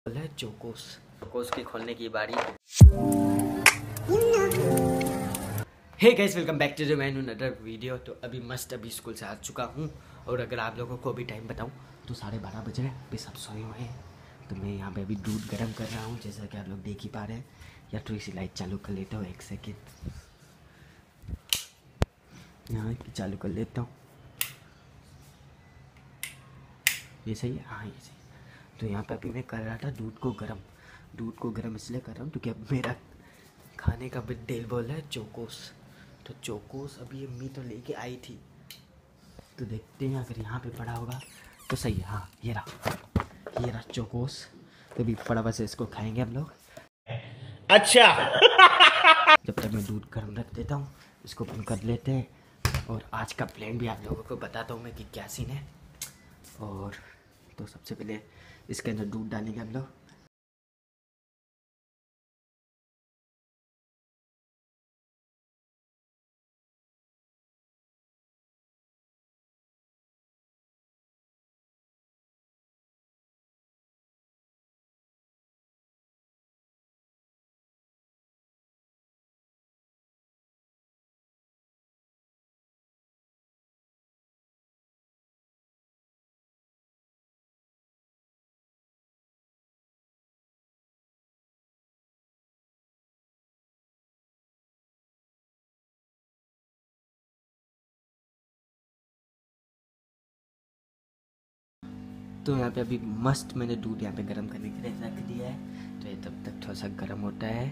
है Chocos. Chocos की खोलने की बारी। Hey guys, welcome back to the man another video. तो अभी स्कूल से आ चुका हूँ और अगर आप लोगों को भी टाइम बताऊँ तो 12:30 बज रहे हैं। अभी सब सोए हुए हैं तो मैं यहाँ पे अभी दूध गर्म कर रहा हूँ, जैसा कि आप लोग देख ही पा रहे हैं। या थोड़ी सी लाइट चालू कर लेता हूँ, 1 सेकेंड यहाँ की चालू कर लेता हूँ। ये सही है? हाँ, ये सही। तो यहाँ पे अभी मैं कर रहा था दूध को गर्म इसलिए कर रहा हूँ क्योंकि अब मेरा खाने का बिग डील बोल है चोकोस। तो चोकोस अभी अम्मी तो लेके आई थी, तो देखते हैं अगर यहाँ पे पड़ा होगा तो सही है। हाँ, ये रहा चोकोस। तो अभी फटाफट से इसको खाएंगे हम लोग। अच्छा। जब तक मैं दूध गर्म रख देता हूँ, इसको बंद कर लेते हैं और आज का प्लान भी आप लोगों को बताता हूँ मैं कि क्या सीन है। और तो सबसे पहले इसके अंदर दूध डालेंगे हम लोग। तो यहाँ पे अभी मस्त मैंने दूध यहाँ पे गर्म करने के लिए रख दिया है। तो ये तब तक थोड़ा सा गर्म होता है,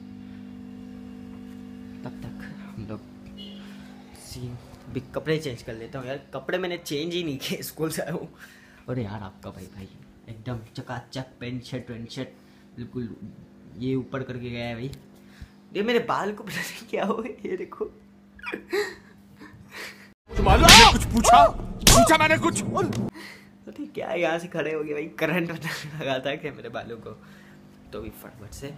तब तक हम लोग सीन अभी कपड़े चेंज कर लेता हूँ। यार कपड़े मैंने चेंज ही नहीं किए, स्कूल से आया हूँ। और यार आपका भाई एकदम चकाचक पैंट शर्ट बिल्कुल ये ऊपर करके गया है भाई। ये मेरे बाल को पता नहीं क्या हो, ये देखो। तुम्हारे कुछ पूछा मैंने कुछ। तो क्या यहाँ से खड़े हो गए भाई, करंट लगा था क्या मेरे बालों को। तो भी फटाफट से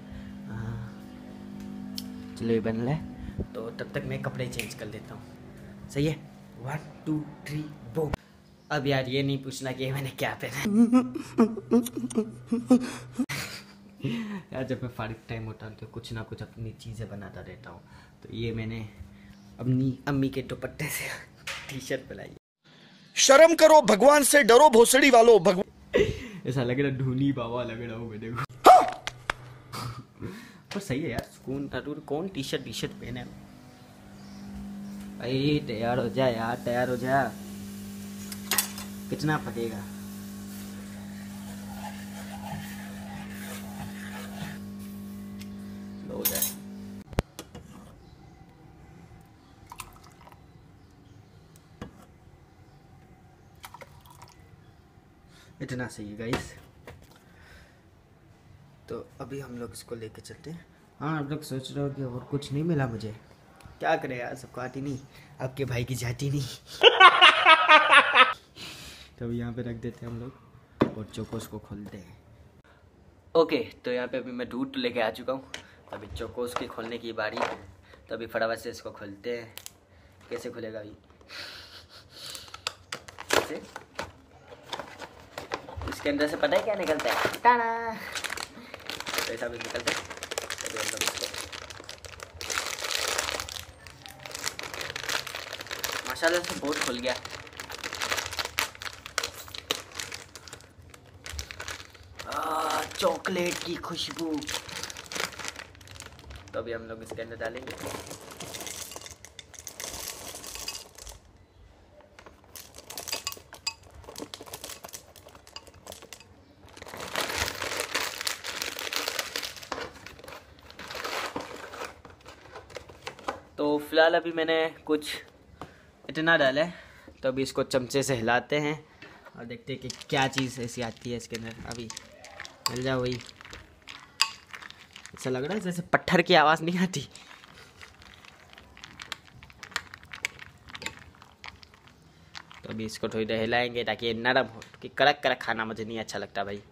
चलो ये बन रहा है, तो तब तक मैं कपड़े चेंज कर लेता हूँ। सही है? 1 2 3 बूम। अब यार ये नहीं पूछना कि मैंने क्या पहना। यार जब मैं फारिग टाइम होता हूँ तो कुछ ना कुछ अपनी चीज़ें बनाता रहता हूँ। तो ये मैंने अपनी अम्मी के दुपट्टे से टी शर्ट पहनाई। शर्म करो, भगवान से डरो, भोसड़ी वालों। भगवान ऐसा लग रहा ढूंढी बाबा लग रहा हूँ मेरे को। पर सही है यार, सुकून था। कौन टी शर्ट पहने भाई? तैयार हो जा यार, तैयार हो जा। कितना फटेगा? लो जा। इतना सही है गाइस। तो अभी हम लोग इसको लेके चलते हैं। हाँ, आप लोग सोच रहे हो कि और कुछ नहीं मिला मुझे। क्या करें यार, सबको आती नहीं, आपके भाई की जाती नहीं। तो अभी यहाँ पे रख देते हैं हम लोग और चोकोस को खोलते हैं। ओके, तो यहाँ पे अभी मैं दूध लेके आ चुका हूँ। अभी चोकोस की खोलने की बारी है। तो अभी फटाफट से इसको खोलते हैं। कैसे खुलेगा अभी? कैसे? इसके अंदर से पता है क्या निकलता है? टाना! तो ऐसा भी निकलता है। तो हम लोग इसको माशाल्लाह से बहुत खुल गया। चॉकलेट की खुशबू। तो अभी हम लोग इसके अंदर डालेंगे। तो फिलहाल अभी मैंने कुछ इतना डाला है। तो अभी इसको चमचे से हिलाते हैं और देखते हैं कि क्या चीज़ ऐसी आती है इसके अंदर। अभी मिल जाओ वही। ऐसा लग रहा है जैसे पत्थर की आवाज़ नहीं आती। तो अभी इसको थोड़ी देर हिलाएंगे ताकि ये नरम हो, क्योंकि कड़क खाना मुझे नहीं अच्छा लगता भाई।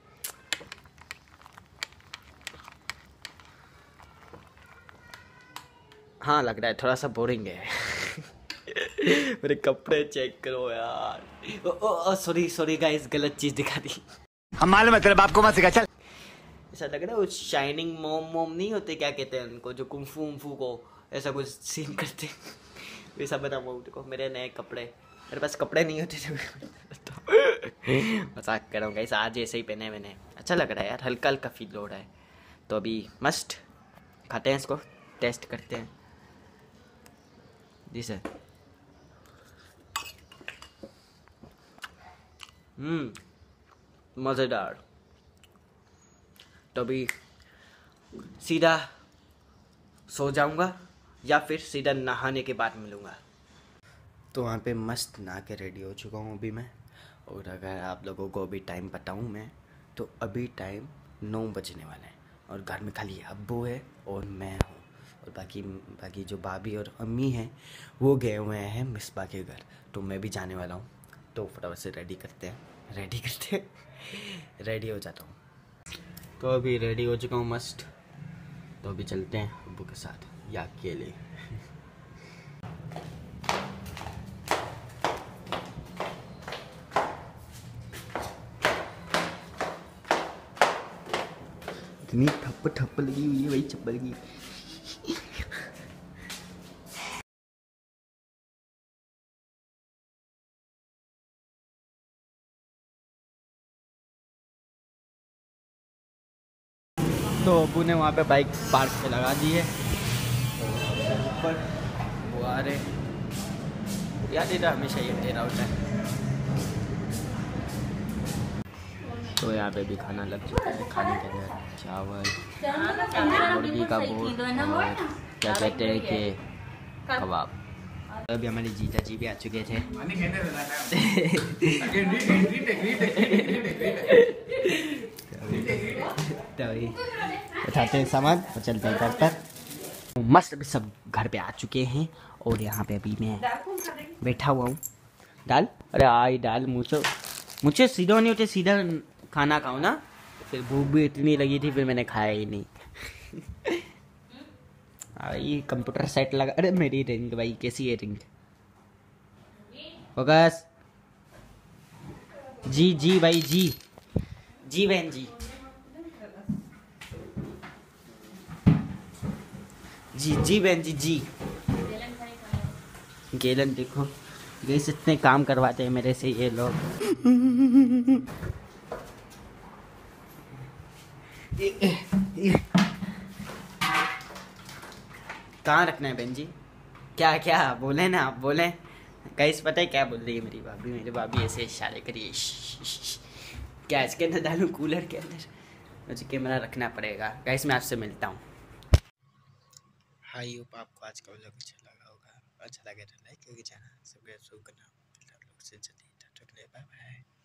हाँ, लग रहा है थोड़ा सा बोरिंग है। मेरे कपड़े चेक करो यार। सॉरी गाइस, गलत चीज़ दिखा दी। हम मालूम है तेरे बाप को मत सिखा, चल। ऐसा लग रहा है वो शाइनिंग मोम नहीं होते, क्या कहते हैं उनको, जो कुंफू उम्फू को ऐसा कुछ सीन करते हैं, वैसा बना हुआ उनको। मेरे नए कपड़े, मेरे पास कपड़े नहीं होते थे तो मजाक कर रहा हूँ गाइस, आज ऐसे ही पहने मैंने। अच्छा लग रहा है यार, हल्का हल्का फील हो रहा है। तो अभी मस्त खाते हैं इसको, टेस्ट करते हैं। जी सर। मज़ेदार। तो अभी सीधा सो जाऊंगा या फिर सीधा नहाने के बाद मिलूंगा। तो वहाँ पे मस्त नहा के रेडी हो चुका हूँ अभी मैं। और अगर आप लोगों को अभी टाइम बताऊँ मैं, तो अभी टाइम 9 बजने वाला है और घर में खाली अब्बू है और मैं हूँ, और बाकी जो भाभी और अम्मी हैं वो गए हुए हैं मिसबा के घर। तो मैं भी जाने वाला हूँ, तो फटाफट से रेडी करते हैं रेडी हो जाता हूँ। तो अभी रेडी हो चुका हूँ मस्त। तो अभी चलते हैं अब्बू के साथ या अकेले। इतनी ठप्प लगी हुई है भाई चप्पल की। तो अबू ने वहाँ पे बाइक पार्क पे लगा दी है। ऊपर वो आ रहे यार, इधर हमेशा ये अंधेरा होता है। तो यहाँ पे भी खाना लग चुका है। खाने के अंदर चावल, मुर्गी का बोट और क्या कहते हैं कि कबाब। अभी हमारे जीजा जी भी आ चुके थे। उठाते हैं सामान और चलते हैं घर पर। मस्त अभी सब घर पे आ चुके हैं और यहाँ पे अभी मैं बैठा हुआ हूँ। दाल, अरे आई दाल मुझे सीधा नहीं होते, सीधा खाना खाओ ना। फिर भूख भी इतनी लगी थी, फिर मैंने खाया ही नहीं। ये कंप्यूटर सेट लगा, अरे मेरी रिंग भाई, कैसी है रिंग? फोकस। जी भाई, जी बहन जी, जी बहन जी। गेलन देखो गैस, इतने काम करवाते हैं मेरे से ये लोग। कहाँ रखना है बहन जी? क्या बोले ना, आप बोले। गाइस पता है क्या बोल रही है मेरी भाभी ऐसे इशारे करिए। क्या इसके अंदर डालूं, कूलर के अंदर? मुझे कैमरा रखना पड़ेगा। गाइस मैं आपसे मिलता हूँ। हाई होप आपको आज का व्लॉग अच्छा लगा होगा। अच्छा लगे तो लाइक करके चैनल सब्सक्राइब करना। Bye bye.